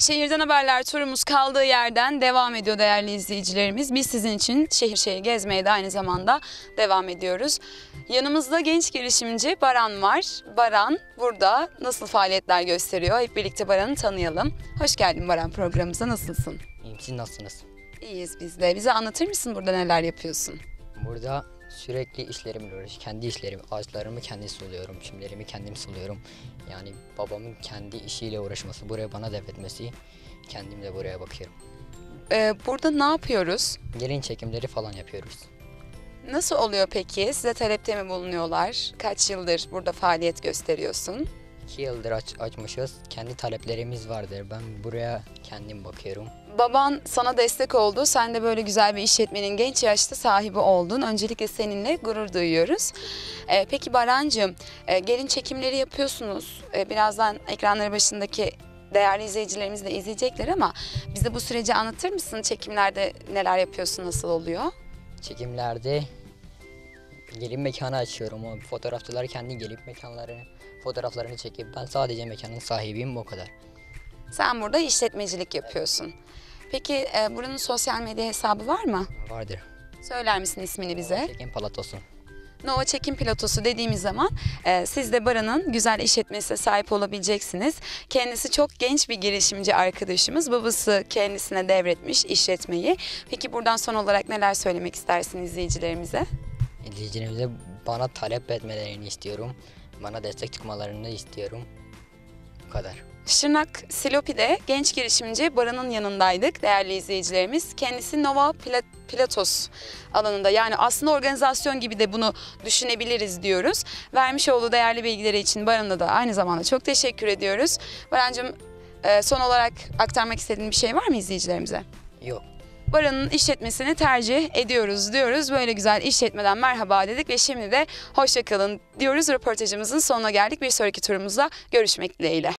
Şehirden Haberler turumuz kaldığı yerden devam ediyor değerli izleyicilerimiz. Biz sizin için şehir şehir gezmeye de aynı zamanda devam ediyoruz. Yanımızda genç girişimci Baran var. Baran burada nasıl faaliyetler gösteriyor? Hep birlikte Baran'ı tanıyalım. Hoş geldin Baran, programımıza. Nasılsın? İyiyim, siz nasılsınız? İyiyiz biz de. Bize anlatır mısın burada neler yapıyorsun? Burada sürekli işlerimle uğraşıyorum. Kendi işlerim, ağaçlarımı kendim suluyorum, çimlerimi kendim suluyorum. Yani babamın kendi işiyle uğraşması, buraya bana devretmesi, kendim de buraya bakıyorum. Burada ne yapıyoruz? Gelin çekimleri falan yapıyoruz. Nasıl oluyor peki? Size talepte mi bulunuyorlar? Kaç yıldır burada faaliyet gösteriyorsun? 2 yıldır açmışız. Kendi taleplerimiz vardır. Ben buraya kendim bakıyorum. Baban sana destek oldu. Sen de böyle güzel bir işletmenin genç yaşta sahibi oldun. Öncelikle seninle gurur duyuyoruz. Peki Barancığım, gelin çekimleri yapıyorsunuz. Birazdan ekranları başındaki değerli izleyicilerimiz de izleyecekler ama bize bu süreci anlatır mısın? Çekimlerde neler yapıyorsun, nasıl oluyor? Çekimlerde gelin mekanı açıyorum. O fotoğrafçılar kendi gelip fotoğraflarını çekip ben sadece mekanın sahibiyim, o kadar. Sen burada işletmecilik yapıyorsun. Peki buranın sosyal medya hesabı var mı? Vardır. Söyler misin ismini bize? Çekim Palatosu. Nova Çekim Pilotosu dediğimiz zaman siz de Baran'ın güzel işletmesine sahip olabileceksiniz. Kendisi çok genç bir girişimci arkadaşımız. Babası kendisine devretmiş işletmeyi. Peki buradan son olarak neler söylemek istersin izleyicilerimize? İzleyicilerimize bana talep etmelerini istiyorum. Bana destek çıkmalarını istiyorum. Bu kadar. Şırnak Silopi'de genç girişimci Baran'ın yanındaydık değerli izleyicilerimiz. Kendisi Nova Pilatos alanında, yani aslında organizasyon gibi de bunu düşünebiliriz diyoruz. Vermiş olduğu değerli bilgileri için Baran'a da aynı zamanda çok teşekkür ediyoruz. Baran'cığım, son olarak aktarmak istediğin bir şey var mı izleyicilerimize? Yok. Baran'ın işletmesini tercih ediyoruz diyoruz. Böyle güzel işletmeden merhaba dedik ve şimdi de hoşça kalın diyoruz. Röportajımızın sonuna geldik. Bir sonraki turumuzda görüşmek dileğiyle.